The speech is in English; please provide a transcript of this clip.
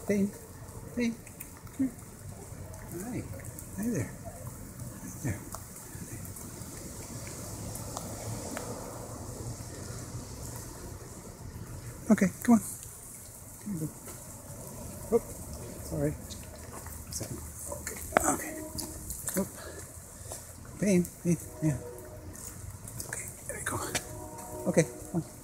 Bane. Bane. Come here. Hi. Hi there. Hi there. Okay, come on. Come on, go. Oh, sorry. Okay, okay. Oh. Bane, Bane, yeah. Okay, there we go. Okay, come on.